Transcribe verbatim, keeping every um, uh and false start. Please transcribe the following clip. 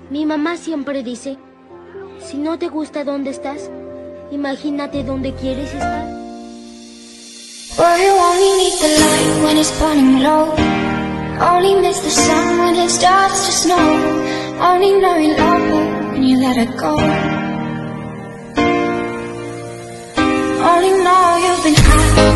Mi mamá siempre dice, si no te gusta dónde estás, imagínate dónde quieres estar. Well, you only need the light when it's burning low. Only miss the sun when it starts to snow. Only know you love her when you let her go. Only know you've been high